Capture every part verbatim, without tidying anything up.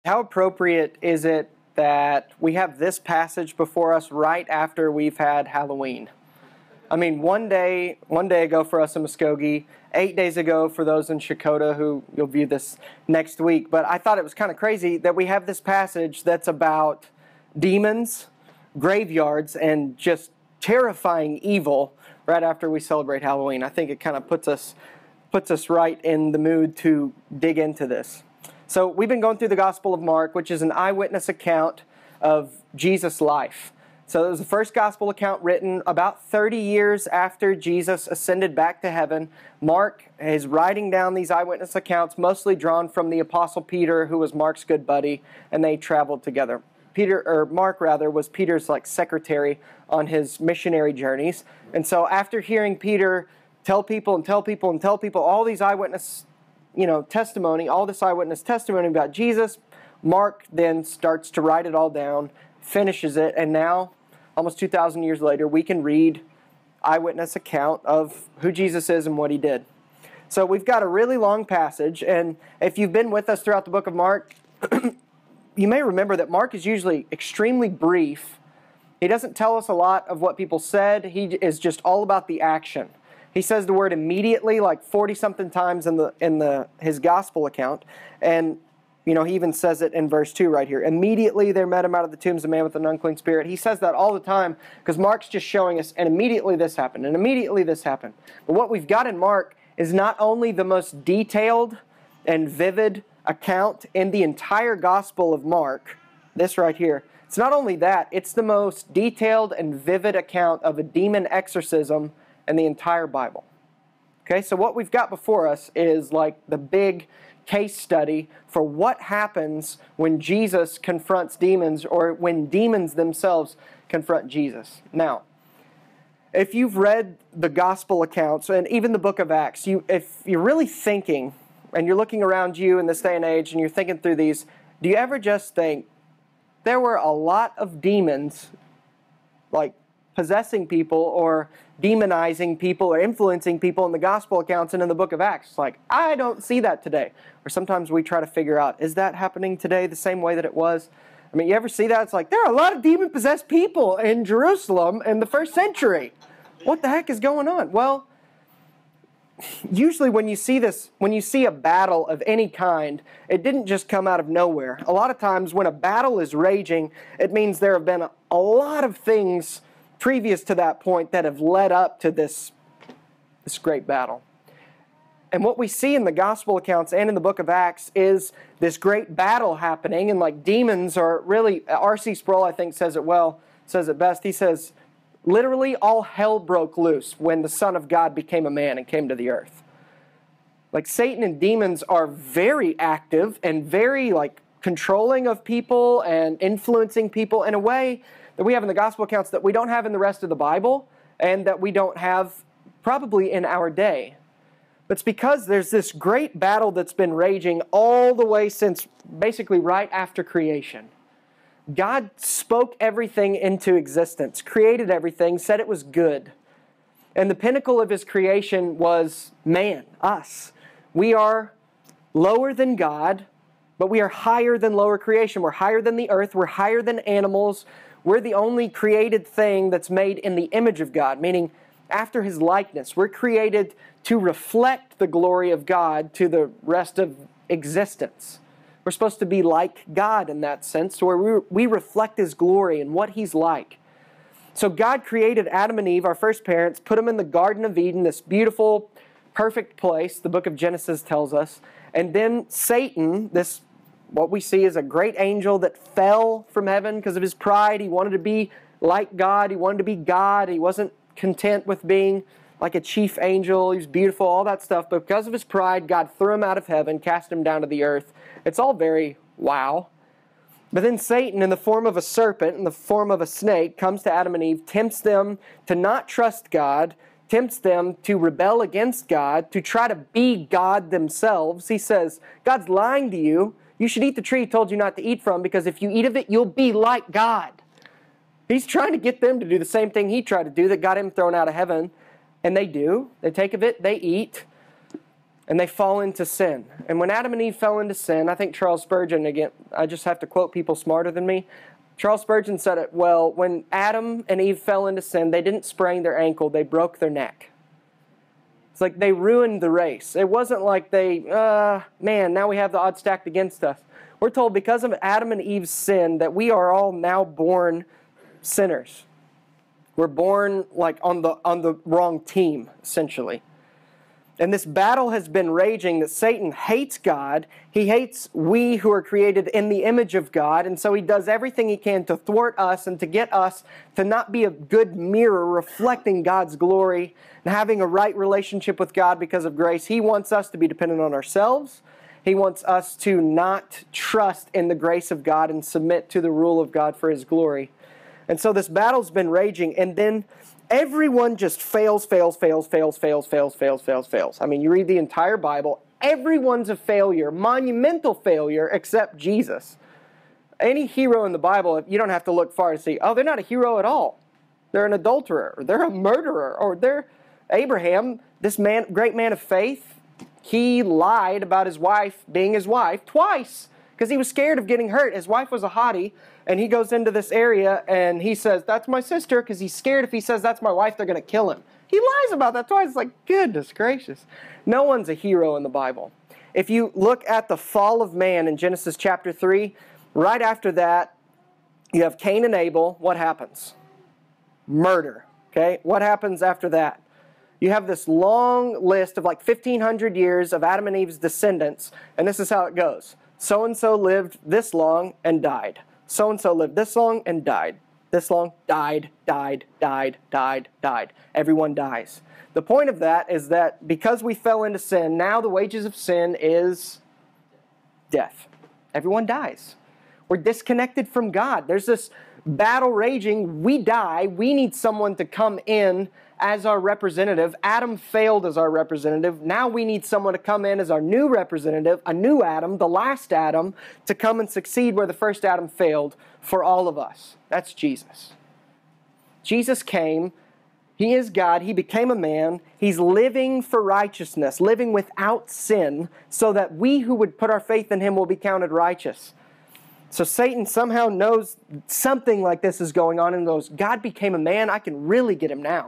How appropriate is it that we have this passage before us right after we've had Halloween? I mean, one day, one day ago for us in Muskogee, eight days ago for those in Shakota who you'll view this next week. But I thought it was kind of crazy that we have this passage that's about demons, graveyards, and just terrifying evil right after we celebrate Halloween. I think it kind of puts us puts us right in the mood to dig into this. So we've been going through the Gospel of Mark, which is an eyewitness account of Jesus' life. So it was the first Gospel account written about thirty years after Jesus ascended back to heaven. Mark is writing down these eyewitness accounts, mostly drawn from the Apostle Peter, who was Mark's good buddy, and they traveled together. Peter, or Mark rather, was Peter's like secretary on his missionary journeys. And so after hearing Peter tell people and tell people and tell people all these eyewitness you know, testimony, all this eyewitness testimony about Jesus, Mark then starts to write it all down, finishes it, and now, almost two thousand years later, we can read eyewitness account of who Jesus is and what he did. So we've got a really long passage, and if you've been with us throughout the book of Mark, you may remember that Mark is usually extremely brief. He doesn't tell us a lot of what people said. He is just all about the action. He says the word immediately like forty-something times in the in the his gospel account. And, you know, he even says it in verse two right here. Immediately there met him out of the tombs a man with an unclean spirit. He says that all the time because Mark's just showing us, and immediately this happened, and immediately this happened. But what we've got in Mark is not only the most detailed and vivid account in the entire Gospel of Mark, this right here. It's not only that, it's the most detailed and vivid account of a demon exorcism and the entire Bible. Okay, so what we've got before us is like the big case study for what happens when Jesus confronts demons or when demons themselves confront Jesus. Now, if you've read the gospel accounts and even the book of Acts, you, if you're really thinking and you're looking around you in this day and age and you're thinking through these, do you ever just think there were a lot of demons like possessing people or demonizing people or influencing people in the gospel accounts and in the book of Acts? It's like, I don't see that today. Or sometimes we try to figure out, is that happening today the same way that it was? I mean, you ever see that? It's like, there are a lot of demon-possessed people in Jerusalem in the first century. What the heck is going on? Well, usually when you see this, when you see a battle of any kind, it didn't just come out of nowhere. A lot of times when a battle is raging, it means there have been a, a lot of things previous to that point that have led up to this, this great battle. And what we see in the gospel accounts and in the book of Acts is this great battle happening, and like demons are really, R C Sproul I think says it well, says it best. He says, literally all hell broke loose when the Son of God became a man and came to the earth. Like Satan and demons are very active and very like controlling of people and influencing people in a way that we have in the gospel accounts that we don't have in the rest of the Bible and that we don't have probably in our day. But it's because there's this great battle that's been raging all the way since basically right after creation. God spoke everything into existence, created everything, said it was good. And the pinnacle of His creation was man, us. We are lower than God, but we are higher than lower creation. We're higher than the earth. We're higher than animals. We're the only created thing that's made in the image of God, meaning after His likeness. We're created to reflect the glory of God to the rest of existence. We're supposed to be like God in that sense, where we, we reflect His glory and what He's like. So God created Adam and Eve, our first parents, put them in the Garden of Eden, this beautiful, perfect place, the book of Genesis tells us. And then Satan, this what we see is a great angel that fell from heaven because of his pride. He wanted to be like God. He wanted to be God. He wasn't content with being like a chief angel. He was beautiful, all that stuff. But because of his pride, God threw him out of heaven, cast him down to the earth. It's all very wow. But then Satan, in the form of a serpent, in the form of a snake, comes to Adam and Eve, tempts them to not trust God, tempts them to rebel against God, to try to be God themselves. He says, God's lying to you. You should eat the tree He told you not to eat from, because if you eat of it, you'll be like God. He's trying to get them to do the same thing He tried to do that got Him thrown out of heaven. And they do. They take of it, they eat. and they fall into sin. And when Adam and Eve fell into sin, I think Charles Spurgeon, again, I just have to quote people smarter than me. Charles Spurgeon said it well, when Adam and Eve fell into sin, they didn't sprain their ankle, they broke their neck. It's like they ruined the race. It wasn't like they, uh, man, now we have the odds stacked against us. We're told because of Adam and Eve's sin that we are all now born sinners. We're born like on the on the wrong team, essentially. And this battle has been raging that Satan hates God. He hates we who are created in the image of God. And so he does everything he can to thwart us and to get us to not be a good mirror reflecting God's glory and having a right relationship with God because of grace. He wants us to be dependent on ourselves. He wants us to not trust in the grace of God and submit to the rule of God for His glory. And so this battle's been raging, and then everyone just fails, fails, fails, fails, fails, fails, fails, fails, fails. I mean, you read the entire Bible, everyone's a failure, monumental failure, except Jesus. Any hero in the Bible, you don't have to look far to see, oh, they're not a hero at all. They're an adulterer, or they're a murderer, or they're Abraham, this man, great man of faith. He lied about his wife being his wife twice because he was scared of getting hurt. His wife was a hottie, and he goes into this area and he says, that's my sister, because he's scared if he says that's my wife, they're going to kill him. He lies about that twice. It's like, goodness gracious. No one's a hero in the Bible. If you look at the fall of man in Genesis chapter three, right after that, you have Cain and Abel. What happens? Murder. Okay? What happens after that? You have this long list of like fifteen hundred years of Adam and Eve's descendants, and this is how it goes. So-and-so lived this long and died. So-and-so lived this long and died. This long, died, died, died, died, died. Everyone dies. The point of that is that because we fell into sin, now the wages of sin is death. Everyone dies. We're disconnected from God. There's this battle raging. We die. We need someone to come in as our representative. Adam failed as our representative. Now we need someone to come in as our new representative, a new Adam, the last Adam, to come and succeed where the first Adam failed for all of us. That's Jesus. Jesus came. He is God. He became a man. He's living for righteousness, living without sin, so that we who would put our faith in Him will be counted righteous. So Satan somehow knows something like this is going on and goes, God became a man. I can really get him now.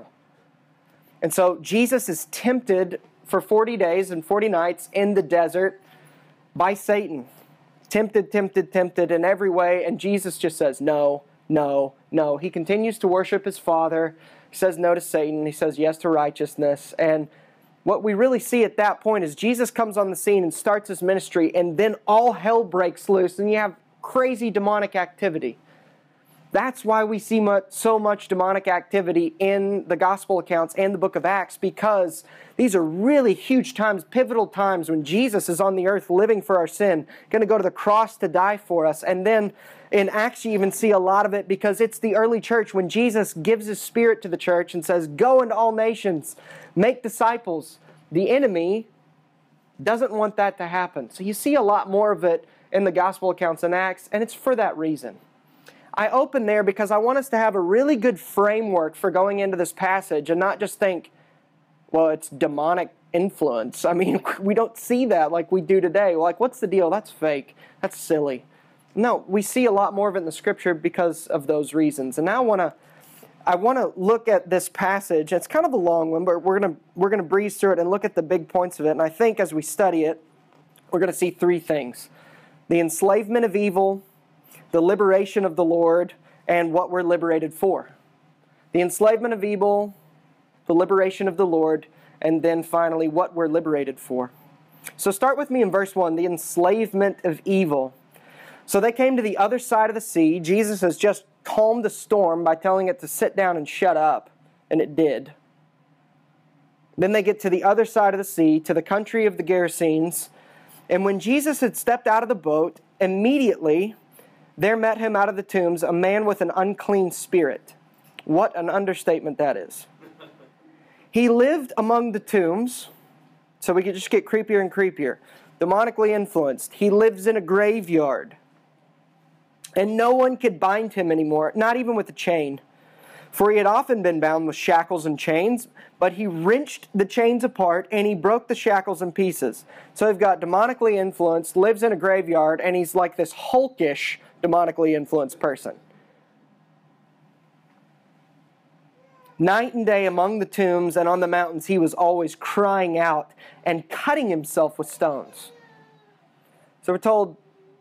And so Jesus is tempted for forty days and forty nights in the desert by Satan. Tempted, tempted, tempted in every way. And Jesus just says, no, no, no. He continues to worship His Father. He says no to Satan. He says yes to righteousness. And what we really see at that point is Jesus comes on the scene and starts His ministry, and then all hell breaks loose, and you have crazy demonic activity. That's why we see much, so much demonic activity in the gospel accounts and the book of Acts, because these are really huge times, pivotal times when Jesus is on the earth living for our sin, going to go to the cross to die for us. And then in Acts you even see a lot of it because it's the early church when Jesus gives His Spirit to the church and says, go into all nations, make disciples. The enemy doesn't want that to happen. So you see a lot more of it in the gospel accounts in Acts, and it's for that reason. I open there because I want us to have a really good framework for going into this passage and not just think, well, it's demonic influence. I mean, we don't see that like we do today. Like, what's the deal? That's fake. That's silly. No, we see a lot more of it in the Scripture because of those reasons. And now I want to I want to look at this passage. It's kind of a long one, but we're going to we're going to breeze through it and look at the big points of it. And I think as we study it, we're going to see three things: the enslavement of evil, the liberation of the Lord, and what we're liberated for. The enslavement of evil, the liberation of the Lord, and then finally what we're liberated for. So start with me in verse one, the enslavement of evil. So they came to the other side of the sea. Jesus has just calmed the storm by telling it to sit down and shut up, and it did. Then they get to the other side of the sea, to the country of the Gerasenes. And when Jesus had stepped out of the boat, immediately there met him out of the tombs a man with an unclean spirit. What an understatement that is. He lived among the tombs, so we could just get creepier and creepier. Demonically influenced. He lives in a graveyard. And no one could bind him anymore, not even with a chain, For he had often been bound with shackles and chains, but he wrenched the chains apart and he broke the shackles in pieces. So we've got demonically influenced, lives in a graveyard, and he's like this hulkish demonically influenced person. Night and day among the tombs and on the mountains, he was always crying out and cutting himself with stones. So we're told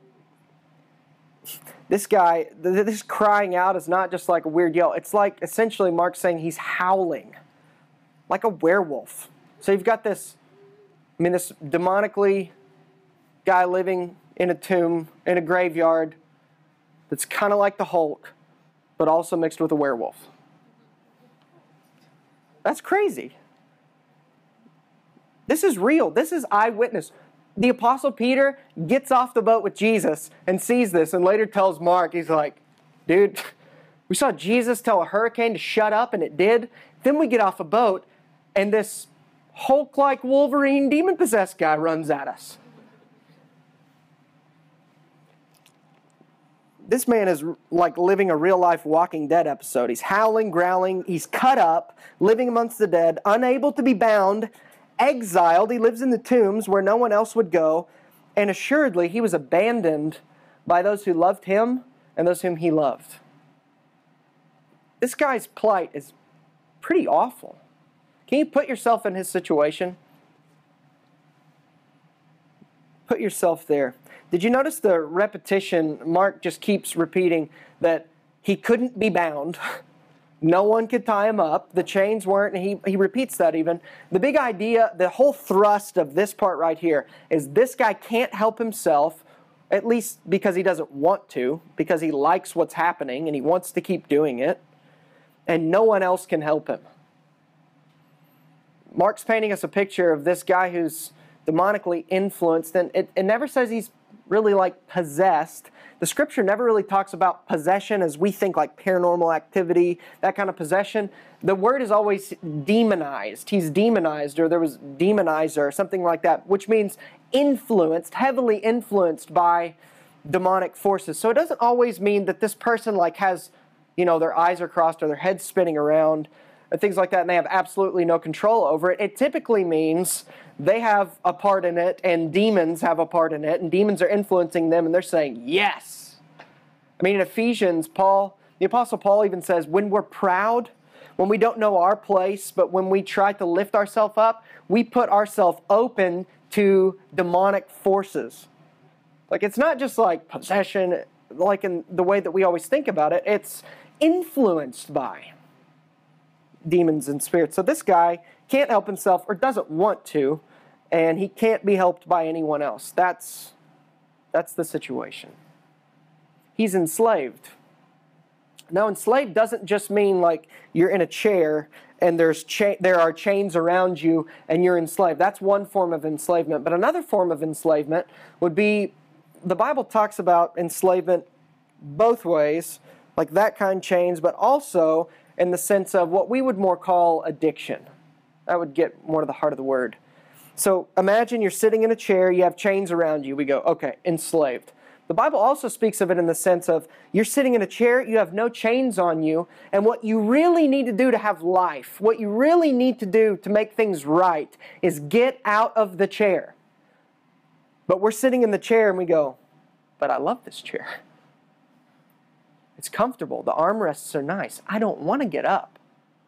this guy, this crying out is not just like a weird yell. It's like essentially Mark's saying he's howling like a werewolf. So you've got this, I mean, this demonically guy living in a tomb, in a graveyard, that's kind of like the Hulk, but also mixed with a werewolf. That's crazy. This is real. This is eyewitness. The Apostle Peter gets off the boat with Jesus and sees this and later tells Mark, he's like, dude, we saw Jesus tell a hurricane to shut up and it did. Then we get off a boat and this Hulk-like Wolverine demon-possessed guy runs at us. This man is like living a real-life Walking Dead episode. He's howling, growling, he's cut up, living amongst the dead, unable to be bound, exiled. He lives in the tombs where no one else would go, and assuredly he was abandoned by those who loved him and those whom he loved. This guy's plight is pretty awful. Can you put yourself in his situation? Put yourself there. Did you notice the repetition? Mark just keeps repeating that he couldn't be bound. No one could tie him up. The chains weren't, and he, he repeats that even. The big idea, the whole thrust of this part right here is this guy can't help himself, at least because he doesn't want to, because he likes what's happening and he wants to keep doing it, and no one else can help him. Mark's painting us a picture of this guy who's demonically influenced, and it, it never says he's really like possessed. The scripture never really talks about possession as we think like paranormal activity, that kind of possession. The word is always demonized. He's demonized, or there was demonizer or something like that, which means influenced, heavily influenced by demonic forces. So it doesn't always mean that this person like has, you know, their eyes are crossed or their head's spinning around or things like that, and they have absolutely no control over it. It typically means they have a part in it, and demons have a part in it, and demons are influencing them, and they're saying, yes. I mean, in Ephesians, Paul, the Apostle Paul even says, when we're proud, when we don't know our place, but when we try to lift ourselves up, we put ourselves open to demonic forces. Like, it's not just like possession, like in the way that we always think about it. It's influenced by demons and spirits. So this guy can't help himself or doesn't want to, and he can't be helped by anyone else. That's, that's the situation. He's enslaved. Now, enslaved doesn't just mean like you're in a chair and there's cha- there are chains around you and you're enslaved. That's one form of enslavement. But another form of enslavement would be, the Bible talks about enslavement both ways, like that kind of chains, but also in the sense of what we would more call addiction. That would get more to the heart of the word. So imagine you're sitting in a chair, you have chains around you. We go, okay, enslaved. The Bible also speaks of it in the sense of you're sitting in a chair, you have no chains on you, and what you really need to do to have life, what you really need to do to make things right is get out of the chair. But we're sitting in the chair and we go, but I love this chair. It's comfortable. The armrests are nice. I don't want to get up.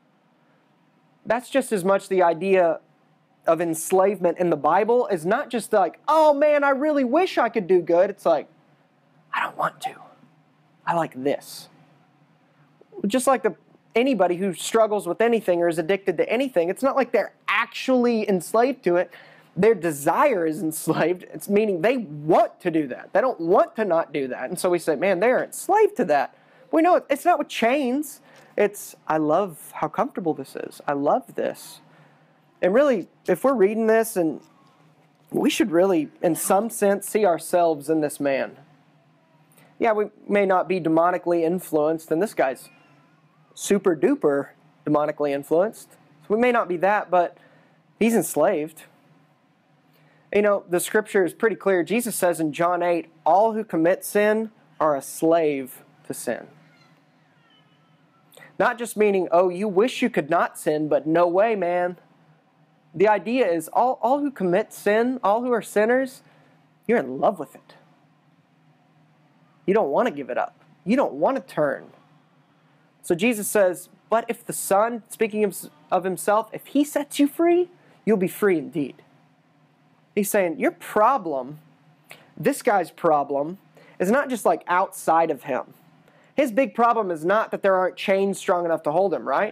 That's just as much the idea of enslavement in the Bible is not just like, oh man, I really wish I could do good. It's like, I don't want to. I like this. Just like the, anybody who struggles with anything or is addicted to anything, it's not like they're actually enslaved to it. Their desire is enslaved. It's meaning they want to do that. They don't want to not do that. And so we say, man, they're enslaved to that. We know it's not with chains. It's, I love how comfortable this is. I love this. And really, if we're reading this, and we should really, in some sense, see ourselves in this man. Yeah, we may not be demonically influenced, and this guy's super duper demonically influenced. So we may not be that, but he's enslaved. You know, the scripture is pretty clear. Jesus says in John eight, all who commit sin are a slave to sin. Not just meaning, oh, you wish you could not sin, but no way, man. The idea is all, all who commit sin, all who are sinners, you're in love with it. You don't want to give it up. You don't want to turn. So Jesus says, but if the Son, speaking of, of himself, if he sets you free, you'll be free indeed. He's saying, your problem, this guy's problem, is not just like outside of him. His big problem is not that there aren't chains strong enough to hold him, right?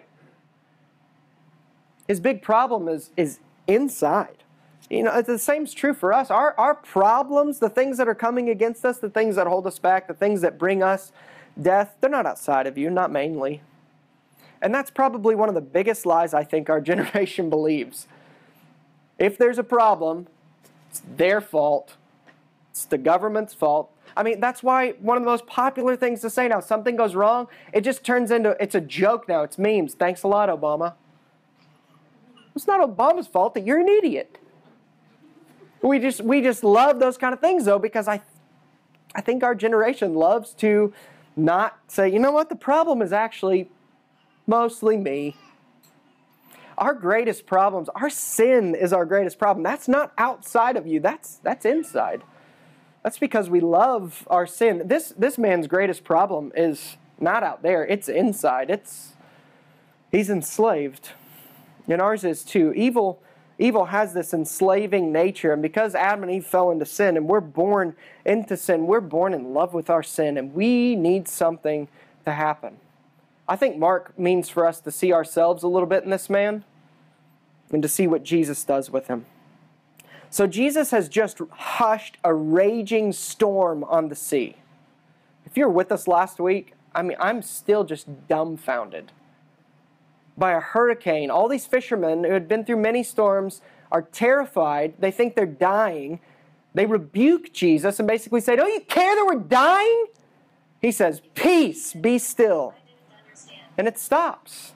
His big problem is, is inside. You know, the same's true for us. Our, our problems, the things that are coming against us, the things that hold us back, the things that bring us death, they're not outside of you, not mainly. And that's probably one of the biggest lies I think our generation believes. If there's a problem, it's their fault. It's the government's fault. I mean, that's why one of the most popular things to say now, something goes wrong, it just turns into, it's a joke now, it's memes. Thanks a lot, Obama. It's not Obama's fault that you're an idiot. We just, we just love those kind of things, though, because I, I think our generation loves to not say, you know what, the problem is actually mostly me. Our greatest problems, our sin is our greatest problem. That's not outside of you, that's, that's inside. That's because we love our sin. This, this man's greatest problem is not out there. It's inside. It's, he's enslaved. And ours is too. Evil, evil has this enslaving nature. And because Adam and Eve fell into sin and we're born into sin, we're born in love with our sin. And we need something to happen. I think Mark means for us to see ourselves a little bit in this man and to see what Jesus does with him. So Jesus has just hushed a raging storm on the sea. If you were with us last week, I mean, I'm still just dumbfounded by a hurricane. All these fishermen who had been through many storms are terrified. They think they're dying. They rebuke Jesus and basically say, don't you care that we're dying? He says, peace, be still. And it stops.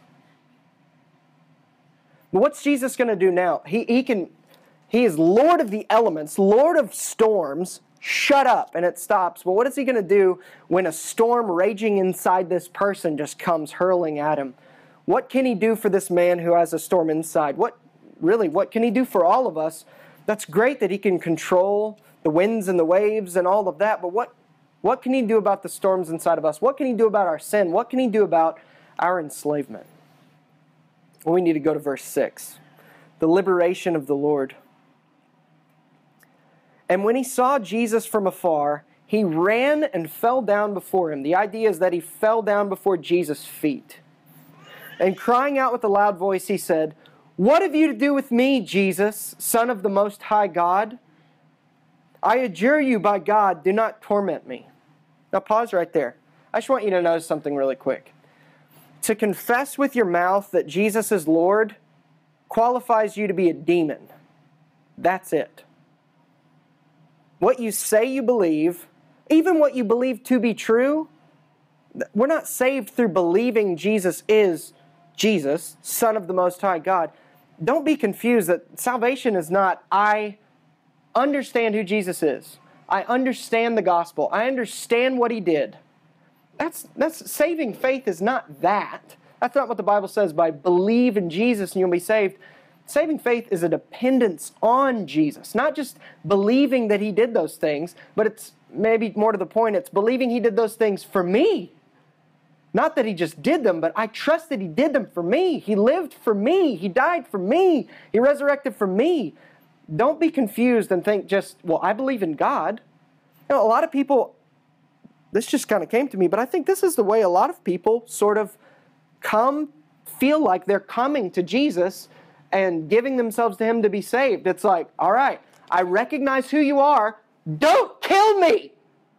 But what's Jesus going to do now? He, he can... He is Lord of the elements, Lord of storms. Shut up, and it stops. Well, what is he going to do when a storm raging inside this person just comes hurling at him? What can he do for this man who has a storm inside? What, really, what can he do for all of us? That's great that he can control the winds and the waves and all of that, but what, what can he do about the storms inside of us? What can he do about our sin? What can he do about our enslavement? Well, we need to go to verse six. The liberation of the Lord. And when he saw Jesus from afar, he ran and fell down before him. The idea is that he fell down before Jesus' feet. And crying out with a loud voice, he said, what have you to do with me, Jesus, Son of the Most High God? I adjure you by God, do not torment me. Now pause right there. I just want you to notice something really quick. To confess with your mouth that Jesus is Lord qualifies you to be a demon. That's it. What you say you believe, even what you believe to be true, we're not saved through believing Jesus is Jesus, Son of the Most High God. Don't be confused that salvation is not, I understand who Jesus is. I understand the gospel. I understand what he did. That's, that's saving faith is not that. That's not what the Bible says by believe in Jesus and you'll be saved. Saving faith is a dependence on Jesus. Not just believing that he did those things, but it's maybe more to the point, it's believing he did those things for me. Not that he just did them, but I trust that he did them for me. He lived for me. He died for me. He resurrected for me. Don't be confused and think just, well, I believe in God. You know, a lot of people, this just kind of came to me, but I think this is the way a lot of people sort of come, feel like they're coming to Jesus and giving themselves to him to be saved. It's like, all right, I recognize who you are. Don't kill me.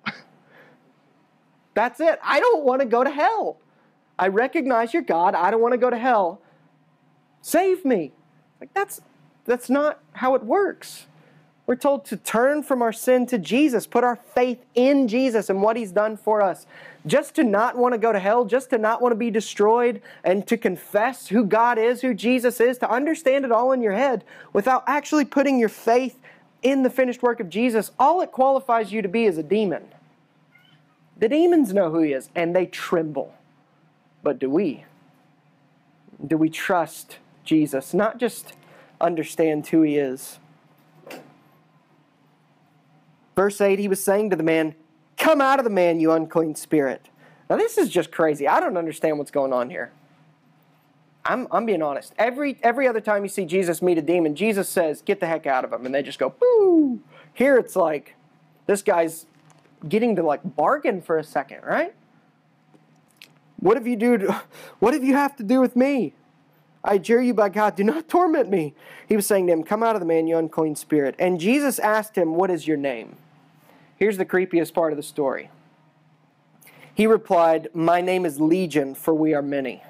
That's it. I don't want to go to hell. I recognize you're God. I don't want to go to hell. Save me. Like that's, that's not how it works. We're told to turn from our sin to Jesus, put our faith in Jesus and what he's done for us. Just to not want to go to hell, just to not want to be destroyed, and to confess who God is, who Jesus is, to understand it all in your head without actually putting your faith in the finished work of Jesus, all it qualifies you to be is a demon. The demons know who he is, and they tremble. But do we? Do we trust Jesus? Not just understand who he is. Verse eight, he was saying to the man, "Come out of the man, you unclean spirit." Now this is just crazy. I don't understand what's going on here. I'm, I'm being honest. Every, every other time you see Jesus meet a demon, Jesus says, "Get the heck out of him." And they just go, "Boo!" Here it's like, this guy's getting to like bargain for a second, right? What if you do? To, what if you have to do with me? I adjure you by God, do not torment me. He was saying to him, "Come out of the man, you unclean spirit." And Jesus asked him, "What is your name?" Here's the creepiest part of the story. He replied, "My name is Legion, for we are many."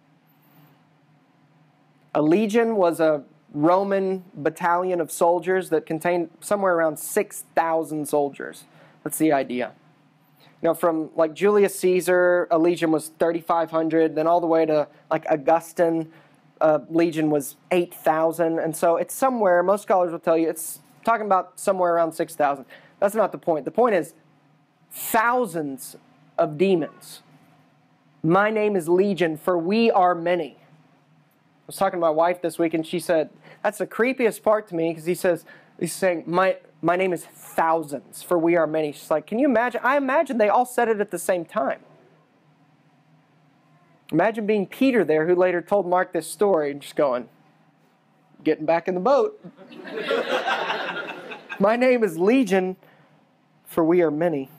A legion was a Roman battalion of soldiers that contained somewhere around six thousand soldiers. That's the idea. You know, from like Julius Caesar, a legion was thirty-five hundred, then all the way to like Augustine, a legion was eight thousand. And so it's somewhere, most scholars will tell you, it's talking about somewhere around six thousand. That's not the point. The point is thousands of demons. My name is Legion, for we are many. I was talking to my wife this week, and she said, that's the creepiest part to me, because he says, he's saying, my, my name is thousands, for we are many. She's like, can you imagine? I imagine they all said it at the same time. Imagine being Peter there, who later told Mark this story, and just going, getting back in the boat. My name is Legion, for we are many.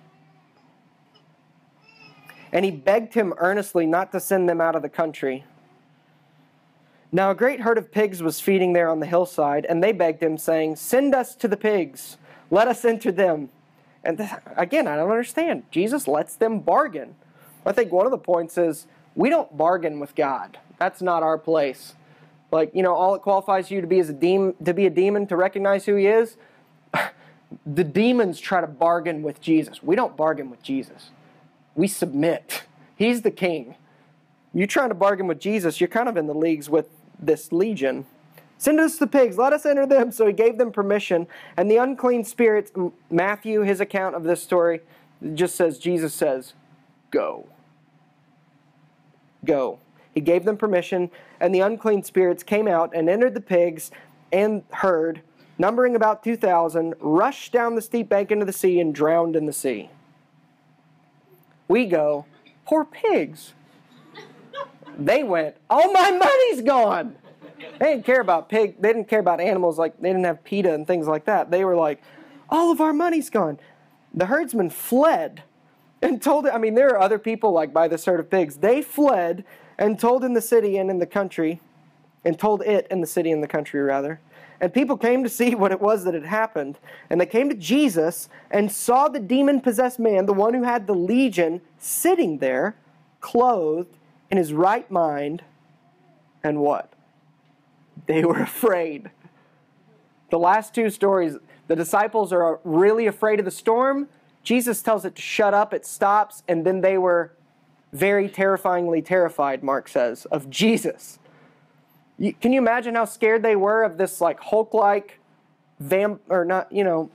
And he begged him earnestly not to send them out of the country. Now a great herd of pigs was feeding there on the hillside, and they begged him, saying, "Send us to the pigs, let us enter them." And th- again, I don't understand. Jesus lets them bargain. I think one of the points is, we don't bargain with God. That's not our place. Like, you know, all it qualifies you to be as a demon, to be a demon, to recognize who he is. The demons try to bargain with Jesus. We don't bargain with Jesus. We submit. He's the king. You're trying to bargain with Jesus, you're kind of in the leagues with this legion. "Send us the pigs, let us enter them." So he gave them permission. And the unclean spirits, Matthew, his account of this story, just says, Jesus says, "Go." Go. He gave them permission, and the unclean spirits came out and entered the pigs and herd, numbering about two thousand, rushed down the steep bank into the sea and drowned in the sea. We go, poor pigs. They went, all my money's gone. They didn't care about pig. They didn't care about animals. Like, they didn't have PETA and things like that. They were like, all of our money's gone. The herdsmen fled and told it. I mean, there are other people like by this herd of pigs. They fled and told in the city and in the country, and told it in the city and the country rather. And people came to see what it was that had happened. And they came to Jesus and saw the demon-possessed man, the one who had the legion, sitting there, clothed in his right mind. And what? They were afraid. The last two stories, the disciples are really afraid of the storm. Jesus tells it to shut up, it stops, and then they were very terrifyingly terrified, Mark says, of Jesus. You, can you imagine how scared they were of this like Hulk-like vamp, or not, you know,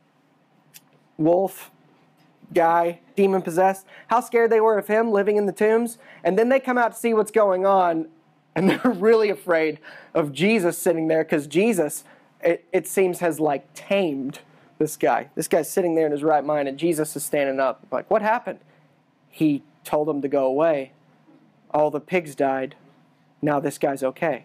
wolf guy, demon-possessed? How scared they were of him living in the tombs? And then they come out to see what's going on, and they're really afraid of Jesus sitting there, because Jesus, it, it seems, has like tamed this guy. This guy's sitting there in his right mind, and Jesus is standing up. Like, what happened? He told them to go away. All the pigs died. Now this guy's okay.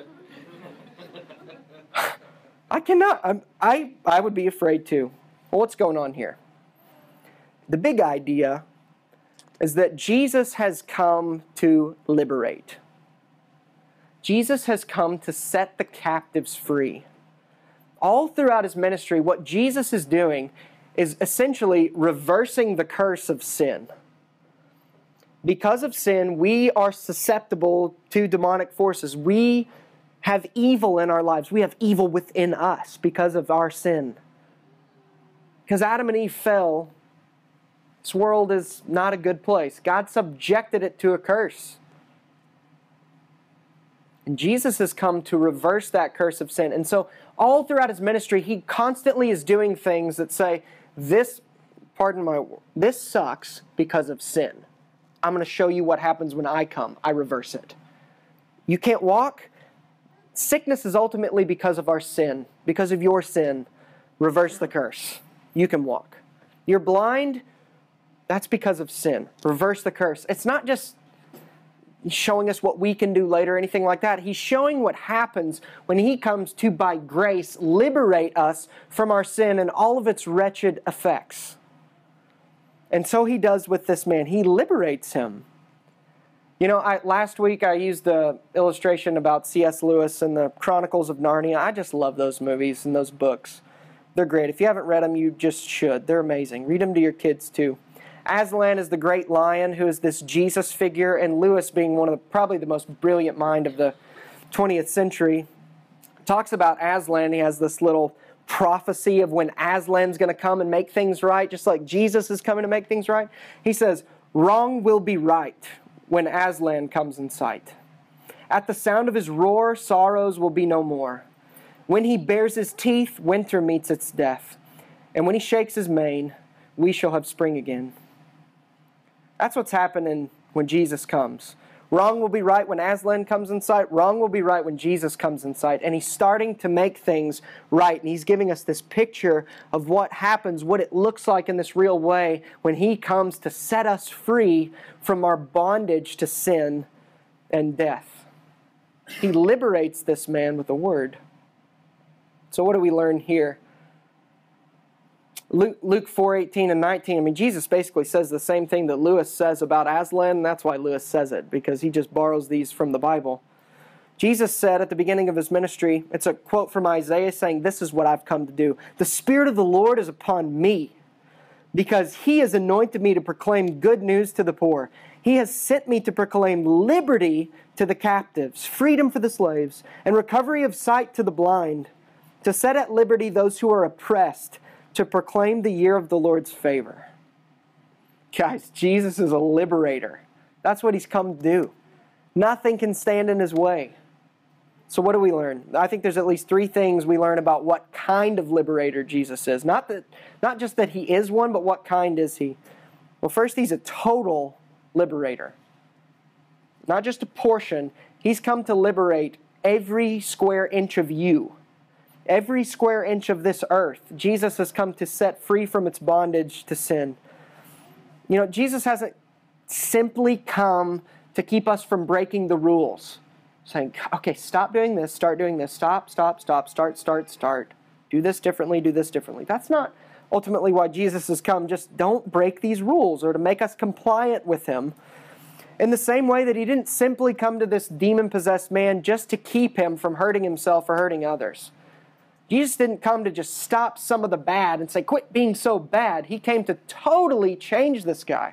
I cannot, I'm, I, I would be afraid too. Well, what's going on here? The big idea is that Jesus has come to liberate. Jesus has come to set the captives free. All throughout his ministry, what Jesus is doing is essentially reversing the curse of sin. Because of sin, we are susceptible to demonic forces. We have evil in our lives. We have evil within us because of our sin. Because Adam and Eve fell, this world is not a good place. God subjected it to a curse. And Jesus has come to reverse that curse of sin. And so all throughout his ministry, he constantly is doing things that say, this, pardon my word, this sucks because of sin. I'm going to show you what happens when I come. I reverse it. You can't walk? Sickness is ultimately because of our sin, because of your sin. Reverse the curse. You can walk. You're blind? That's because of sin. Reverse the curse. It's not just showing us what we can do later or anything like that. He's showing what happens when He comes to, by grace, liberate us from our sin and all of its wretched effects. And so He does with this man. He liberates him. You know, I, last week I used the illustration about C S Lewis and the Chronicles of Narnia. I just love those movies and those books. They're great. If you haven't read them, you just should. They're amazing. Read them to your kids too. Aslan is the great lion who is this Jesus figure, and Lewis, being one of the, probably the most brilliant mind of the twentieth century, talks about Aslan. He has this little prophecy of when Aslan's going to come and make things right, just like Jesus is coming to make things right. He says, "Wrong will be right when Aslan comes in sight. At the sound of his roar, sorrows will be no more. When he bares his teeth, winter meets its death. And when he shakes his mane, we shall have spring again." That's what's happening when Jesus comes. Wrong will be right when Aslan comes in sight. Wrong will be right when Jesus comes in sight. And He's starting to make things right. And He's giving us this picture of what happens, what it looks like in this real way when He comes to set us free from our bondage to sin and death. He liberates this man with a word. So what do we learn here? Luke, Luke four eighteen and nineteen, I mean, Jesus basically says the same thing that Lewis says about Aslan, and that's why Lewis says it, because he just borrows these from the Bible. Jesus said at the beginning of His ministry, it's a quote from Isaiah saying, "This is what I've come to do. The Spirit of the Lord is upon me, because He has anointed me to proclaim good news to the poor. He has sent me to proclaim liberty to the captives, freedom for the slaves, and recovery of sight to the blind, to set at liberty those who are oppressed, to proclaim the year of the Lord's favor." Guys, Jesus is a liberator. That's what He's come to do. Nothing can stand in His way. So what do we learn? I think there's at least three things we learn about what kind of liberator Jesus is. Not that, not just that He is one, but what kind is He? Well, first, He's a total liberator. Not just a portion. He's come to liberate every square inch of you. Every square inch of this earth, Jesus has come to set free from its bondage to sin. You know, Jesus hasn't simply come to keep us from breaking the rules. Saying, okay, stop doing this, start doing this, stop, stop, stop, start, start, start. Do this differently, do this differently. That's not ultimately why Jesus has come. Just don't break these rules or to make us compliant with Him. In the same way that He didn't simply come to this demon-possessed man just to keep him from hurting himself or hurting others. Jesus didn't come to just stop some of the bad and say, quit being so bad. He came to totally change this guy.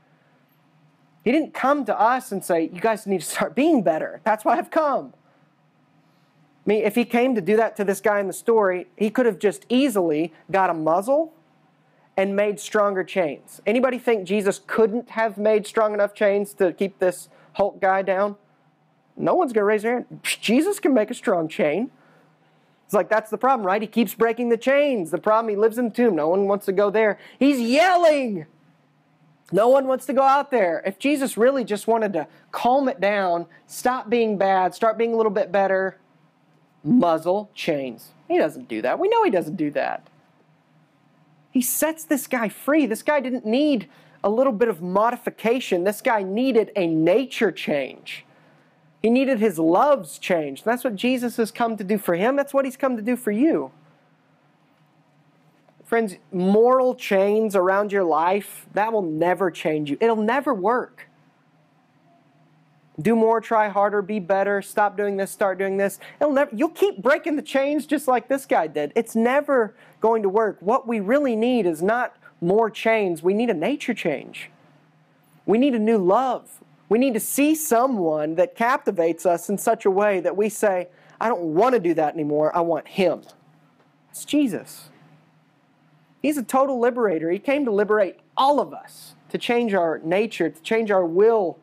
He didn't come to us and say, you guys need to start being better. That's why I've come. I mean, if He came to do that to this guy in the story, He could have just easily got a muzzle and made stronger chains. Anybody think Jesus couldn't have made strong enough chains to keep this Hulk guy down? No one's going to raise their hand. Jesus can make a strong chain. It's like, that's the problem, right? He keeps breaking the chains. The problem, He lives in the tomb. No one wants to go there. He's yelling. No one wants to go out there. If Jesus really just wanted to calm it down, stop being bad, start being a little bit better, muzzle, chains. He doesn't do that. We know He doesn't do that. He sets this guy free. This guy didn't need a little bit of modification. This guy needed a nature change. He needed his loves changed. That's what Jesus has come to do for him. That's what He's come to do for you. Friends, moral chains around your life, that will never change you. It'll never work. Do more, try harder, be better, stop doing this, start doing this. It'll never, you'll keep breaking the chains just like this guy did. It's never going to work. What we really need is not more chains. We need a nature change. We need a new love. We need to see someone that captivates us in such a way that we say, I don't want to do that anymore. I want Him. It's Jesus. He's a total liberator. He came to liberate all of us, to change our nature, to change our will.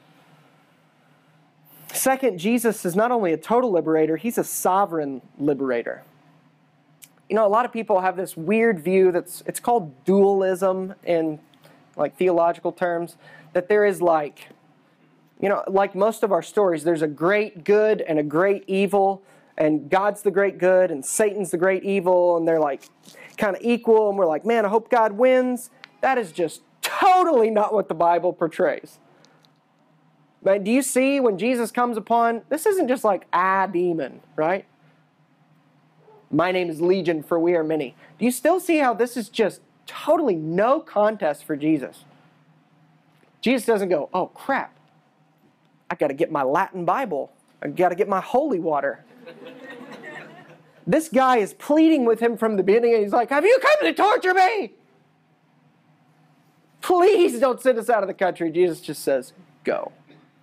Second, Jesus is not only a total liberator, He's a sovereign liberator. You know, a lot of people have this weird view that's, it's called dualism in like theological terms, that there is like You know, like most of our stories, there's a great good and a great evil, and God's the great good and Satan's the great evil, and they're like kind of equal, and we're like, man, I hope God wins. That is just totally not what the Bible portrays. But do you see when Jesus comes upon, this isn't just like a demon, right? My name is Legion, for we are many. Do you still see how this is just totally no contest for Jesus? Jesus doesn't go, oh crap, I got to get my Latin Bible. I got to get my holy water. This guy is pleading with him from the beginning, and he's like, have you come to torture me? Please don't send us out of the country. Jesus just says, go.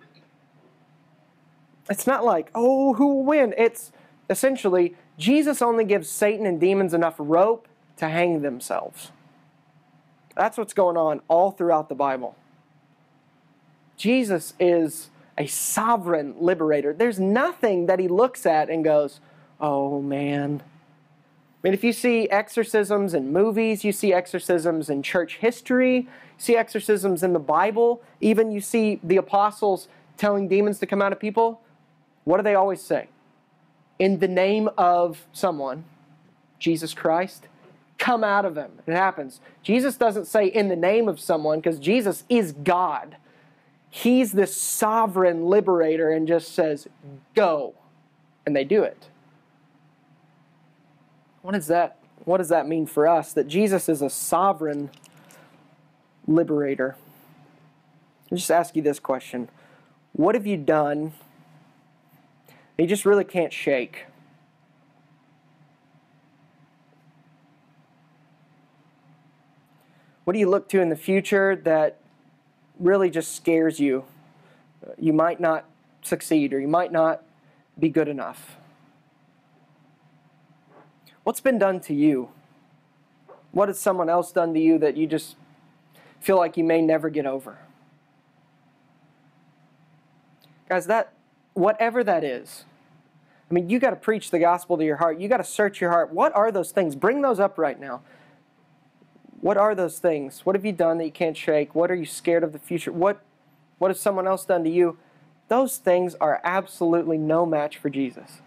It's not like, oh, who will win? It's essentially, Jesus only gives Satan and demons enough rope to hang themselves. That's what's going on all throughout the Bible. Jesus is a sovereign liberator. There's nothing that he looks at and goes, oh man. I mean, if you see exorcisms in movies, you see exorcisms in church history, you see exorcisms in the Bible, even you see the apostles telling demons to come out of people, what do they always say? In the name of someone, Jesus Christ, come out of him. It happens. Jesus doesn't say in the name of someone, because Jesus is God. He's this sovereign liberator and just says, go. And they do it. What is that? What does that mean for us? That Jesus is a sovereign liberator. I'll just ask you this question. What have you done that you just really can't shake? What do you look to in the future that really just scares you? You might not succeed, or you might not be good enough. What's been done to you? What has someone else done to you that you just feel like you may never get over? Guys, that, whatever that is, I mean, you got to preach the gospel to your heart. You got to search your heart. What are those things? Bring those up right now. What are those things? What have you done that you can't shake? What are you scared of the future? What, what has someone else done to you? Those things are absolutely no match for Jesus.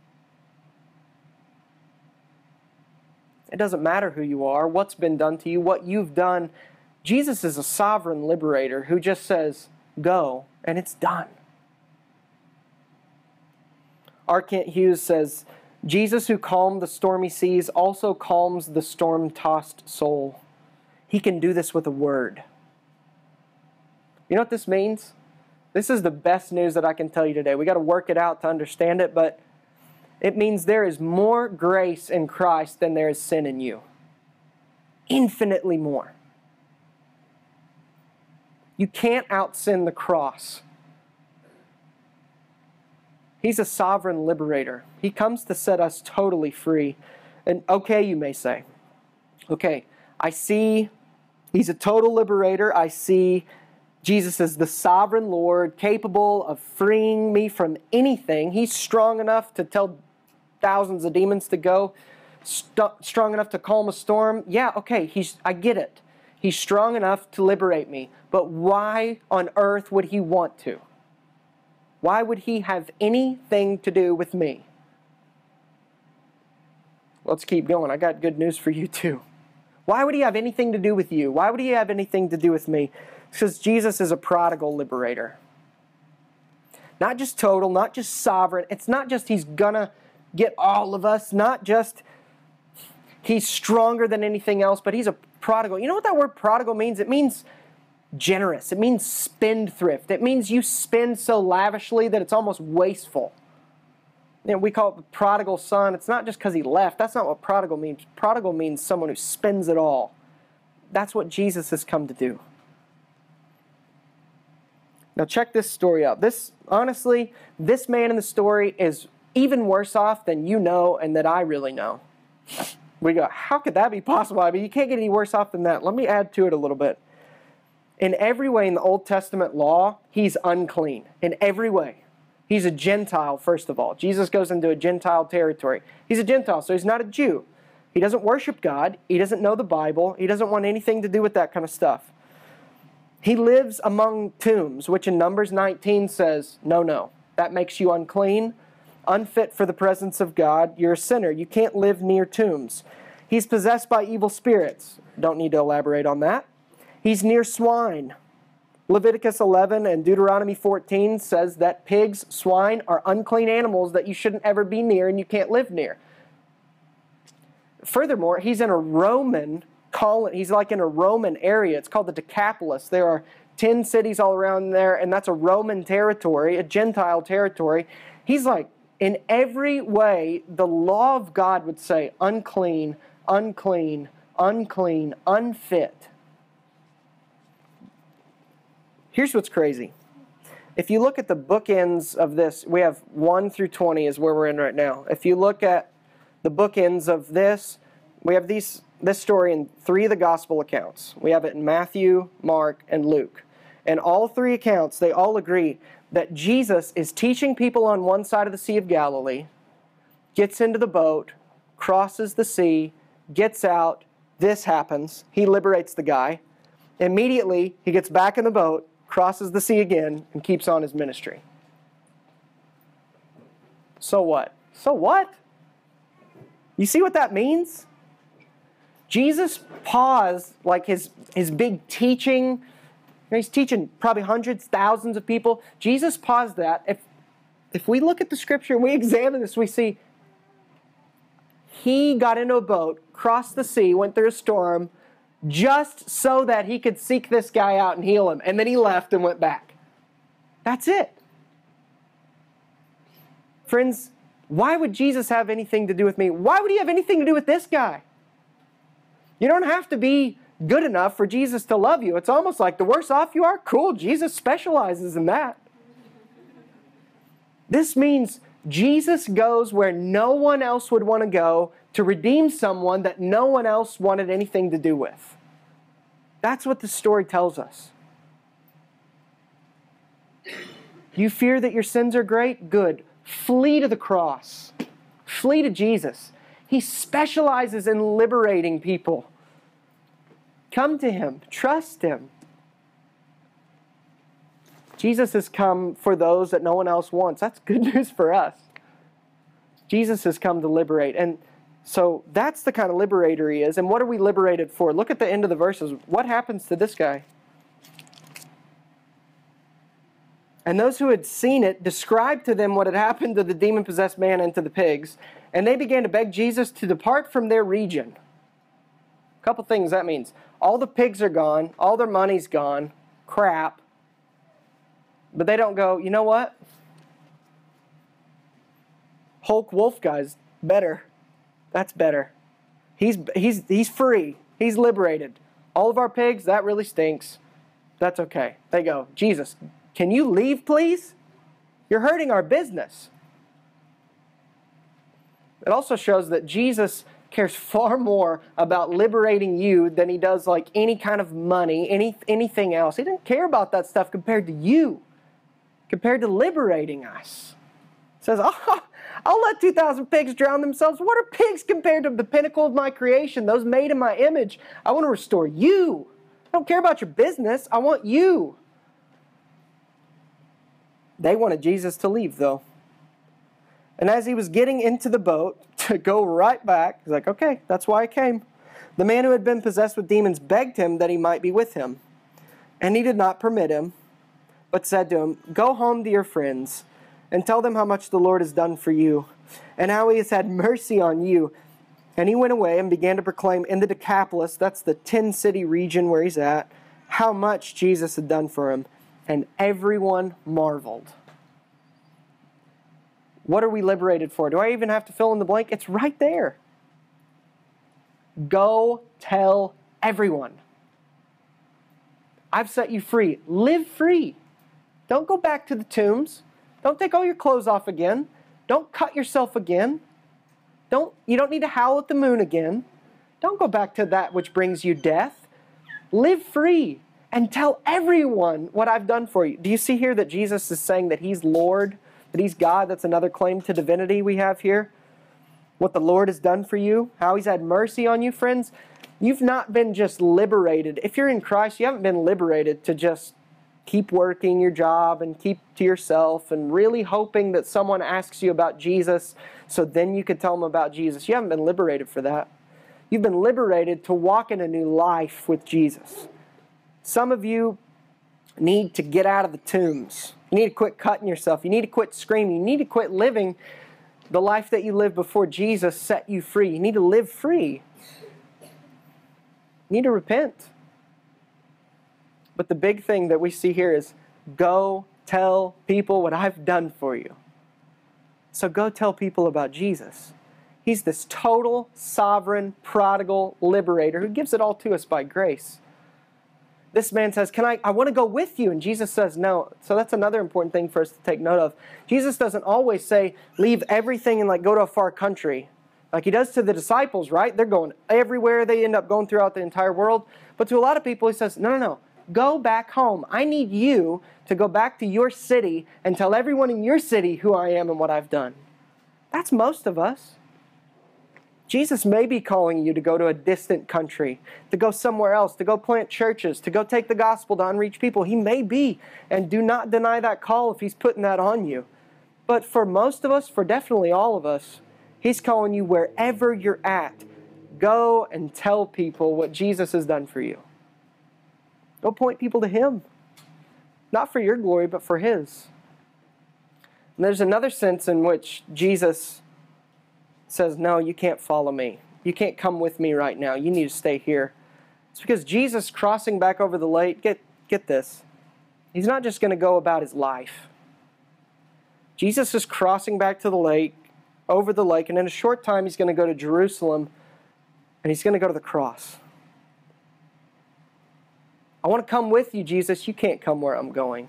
It doesn't matter who you are, what's been done to you, what you've done. Jesus is a sovereign liberator who just says, go, and it's done. R. Kent Hughes says, Jesus who calmed the stormy seas also calms the storm-tossed soul. He can do this with a word. You know what this means? This is the best news that I can tell you today. We got to work it out to understand it, but it means there is more grace in Christ than there is sin in you. Infinitely more. You can't out-sin the cross. He's a sovereign liberator. He comes to set us totally free. And okay, you may say, okay, I see he's a total liberator. I see Jesus is the sovereign Lord, capable of freeing me from anything. He's strong enough to tell thousands of demons to go, st- strong enough to calm a storm. Yeah, okay, he's, I get it. He's strong enough to liberate me. But why on earth would he want to? Why would he have anything to do with me? Let's keep going. I got good news for you too. Why would he have anything to do with you? Why would he have anything to do with me? Because Jesus is a prodigal liberator. Not just total, not just sovereign. It's not just he's gonna get all of us, not just he's stronger than anything else, but he's a prodigal. You know what that word prodigal means? It means generous. It means spendthrift. It means you spend so lavishly that it's almost wasteful. You know, we call it the prodigal son. It's not just because he left. That's not what prodigal means. Prodigal means someone who spends it all. That's what Jesus has come to do. Now check this story out. This, honestly, this man in the story is even worse off than you know and that I really know. We go, how could that be possible? I mean, you can't get any worse off than that. Let me add to it a little bit. In every way in the Old Testament law, he's unclean. In every way. He's a Gentile, first of all. Jesus goes into a Gentile territory. He's a Gentile, so he's not a Jew. He doesn't worship God. He doesn't know the Bible. He doesn't want anything to do with that kind of stuff. He lives among tombs, which in Numbers nineteen says, no, no, that makes you unclean, unfit for the presence of God. You're a sinner. You can't live near tombs. He's possessed by evil spirits. Don't need to elaborate on that. He's near swine. Leviticus eleven and Deuteronomy fourteen says that pigs, swine are unclean animals that you shouldn't ever be near and you can't live near. Furthermore, he's in a Roman colony. He's like in a Roman area. It's called the Decapolis. There are ten cities all around there, and that's a Roman territory, a Gentile territory. He's like, in every way, the law of God would say unclean, unclean, unclean, unfit. Here's what's crazy. If you look at the bookends of this, we have one through twenty is where we're in right now. If you look at the bookends of this, we have these this story in three of the gospel accounts. We have it in Matthew, Mark, and Luke. And all three accounts, they all agree that Jesus is teaching people on one side of the Sea of Galilee, gets into the boat, crosses the sea, gets out, this happens, he liberates the guy. Immediately, he gets back in the boat, crosses the sea again, and keeps on his ministry. So what? So what? You see what that means? Jesus paused like his, his big teaching. He's teaching probably hundreds, thousands of people. Jesus paused that. If, if we look at the scripture and we examine this, we see he got into a boat, crossed the sea, went through a storm, just so that he could seek this guy out and heal him. And then he left and went back. That's it. Friends, why would Jesus have anything to do with me? Why would he have anything to do with this guy? You don't have to be good enough for Jesus to love you. It's almost like the worse off you are, cool, Jesus specializes in that. This means Jesus goes where no one else would want to go to redeem someone that no one else wanted anything to do with. That's what the story tells us. You fear that your sins are great? Good. Flee to the cross. Flee to Jesus. He specializes in liberating people. Come to Him. Trust Him. Jesus has come for those that no one else wants. That's good news for us. Jesus has come to liberate. And so that's the kind of liberator He is. And what are we liberated for? Look at the end of the verses. What happens to this guy? And those who had seen it described to them what had happened to the demon-possessed man and to the pigs. And they began to beg Jesus to depart from their region. A couple things that means. All the pigs are gone. All their money's gone. Crap. But they don't go, you know what? Hulk Wolf guy's better. That's better. He's, he's, he's free. He's liberated. All of our pigs, that really stinks. That's okay. They go, Jesus, can you leave, please? You're hurting our business. It also shows that Jesus cares far more about liberating you than He does like any kind of money, any, anything else. He didn't care about that stuff compared to you, compared to liberating us. He says, oh, I'll let two thousand pigs drown themselves. What are pigs compared to the pinnacle of my creation, those made in my image? I want to restore you. I don't care about your business. I want you. They wanted Jesus to leave, though. And as he was getting into the boat to go right back, he's like, okay, that's why I came. The man who had been possessed with demons begged him that he might be with him. And he did not permit him, but said to him, go home to your friends and tell them how much the Lord has done for you and how He has had mercy on you. And he went away and began to proclaim in the Decapolis, that's the ten-city region where he's at, how much Jesus had done for him. And everyone marveled. What are we liberated for? Do I even have to fill in the blank? It's right there. Go tell everyone. I've set you free. Live free. Don't go back to the tombs. Don't take all your clothes off again. Don't cut yourself again. Don't, you don't need to howl at the moon again. Don't go back to that which brings you death. Live free and tell everyone what I've done for you. Do you see here that Jesus is saying that He's Lord, that He's God? That's another claim to divinity we have here. What the Lord has done for you, how He's had mercy on you, friends. You've not been just liberated. If you're in Christ, you haven't been liberated to just keep working your job and keep to yourself and really hoping that someone asks you about Jesus so then you can tell them about Jesus. You haven't been liberated for that. You've been liberated to walk in a new life with Jesus. Some of you need to get out of the tombs. You need to quit cutting yourself. You need to quit screaming. You need to quit living the life that you lived before Jesus set you free. You need to live free. You need to repent. But the big thing that we see here is go tell people what I've done for you. So go tell people about Jesus. He's this total, sovereign, prodigal liberator who gives it all to us by grace. This man says, "Can I, I want to go with you." And Jesus says, no. So that's another important thing for us to take note of. Jesus doesn't always say, leave everything and like go to a far country. Like he does to the disciples, right? They're going everywhere. They end up going throughout the entire world. But to a lot of people, he says, no, no, no. Go back home. I need you to go back to your city and tell everyone in your city who I am and what I've done. That's most of us. Jesus may be calling you to go to a distant country, to go somewhere else, to go plant churches, to go take the gospel to unreached people. He may be, and do not deny that call if he's putting that on you. But for most of us, for definitely all of us, he's calling you wherever you're at. Go and tell people what Jesus has done for you. Go point people to him. Not for your glory, but for his. And there's another sense in which Jesus says, no, you can't follow me. You can't come with me right now. You need to stay here. It's because Jesus crossing back over the lake, get, get this, he's not just going to go about his life. Jesus is crossing back to the lake, over the lake, and in a short time he's going to go to Jerusalem, and he's going to go to the cross. I want to come with you, Jesus. You can't come where I'm going.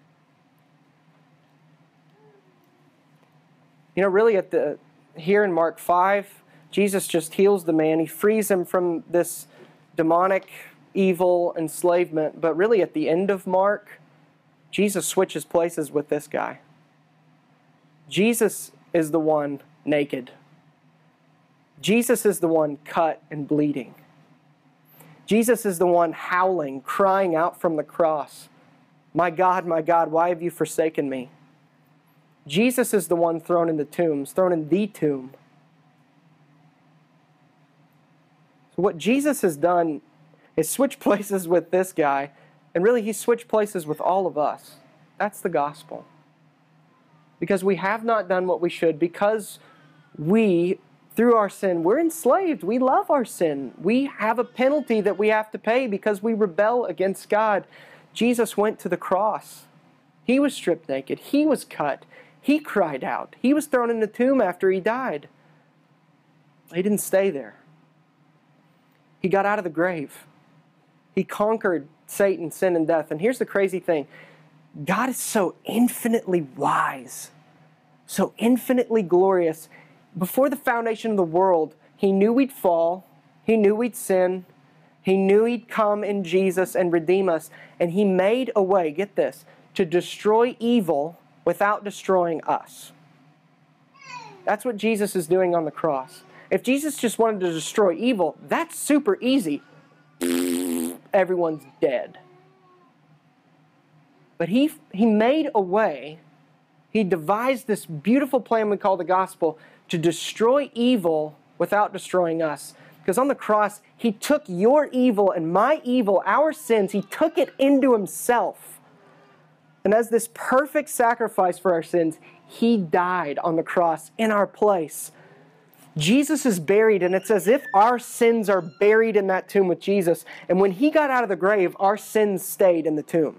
You know, really at the here in Mark five, Jesus just heals the man. He frees him from this demonic, evil enslavement. But really at the end of Mark, Jesus switches places with this guy. Jesus is the one naked. Jesus is the one cut and bleeding. Jesus is the one howling, crying out from the cross, "My God, my God, why have you forsaken me?" Jesus is the one thrown in the tombs, thrown in the tomb. So what Jesus has done is switch places with this guy, and really he's switched places with all of us. That's the gospel. Because we have not done what we should, because we, through our sin, we're enslaved. We love our sin. We have a penalty that we have to pay because we rebel against God. Jesus went to the cross. He was stripped naked. He was cut. He cried out. He was thrown in the tomb after he died. He didn't stay there. He got out of the grave. He conquered Satan, sin, and death. And here's the crazy thing. God is so infinitely wise, so infinitely glorious. Before the foundation of the world, he knew we'd fall. He knew we'd sin. He knew he'd come in Jesus and redeem us. And he made a way, get this, to destroy evil without destroying us. That's what Jesus is doing on the cross. If Jesus just wanted to destroy evil, that's super easy. Everyone's dead. But he, he made a way, he devised this beautiful plan we call the gospel to destroy evil without destroying us. Because on the cross, he took your evil and my evil, our sins, he took it into himself. And as this perfect sacrifice for our sins, he died on the cross in our place. Jesus is buried, and it's as if our sins are buried in that tomb with Jesus. And when he got out of the grave, our sins stayed in the tomb.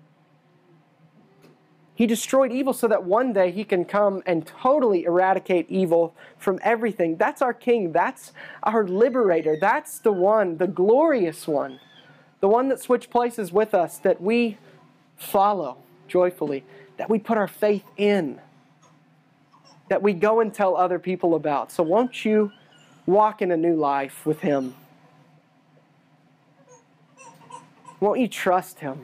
He destroyed evil so that one day he can come and totally eradicate evil from everything. That's our King. That's our Liberator. That's the one, the glorious one. The one that switched places with us, that we follow joyfully, that we put our faith in, that we go and tell other people about. So won't you walk in a new life with him? Won't you trust him?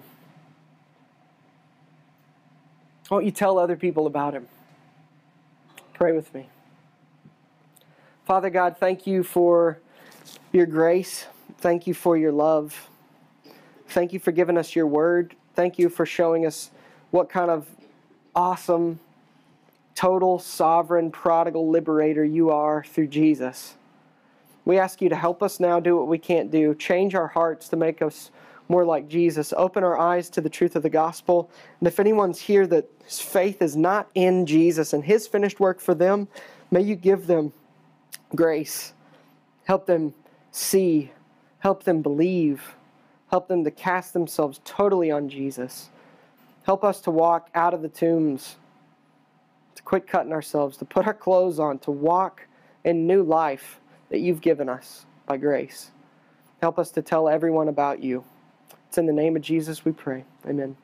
Won't you tell other people about him? Pray with me. Father God, thank you for your grace. Thank you for your love. Thank you for giving us your word. Thank you for showing us what kind of awesome, total, sovereign, prodigal liberator you are through Jesus. We ask you to help us now do what we can't do. Change our hearts to make us more like Jesus. Open our eyes to the truth of the gospel. And if anyone's here that his faith is not in Jesus and his finished work for them, may you give them grace. Help them see. Help them believe. Help them to cast themselves totally on Jesus. Help us to walk out of the tombs, to quit cutting ourselves, to put our clothes on, to walk in new life that you've given us by grace. Help us to tell everyone about you. It's in the name of Jesus we pray. Amen.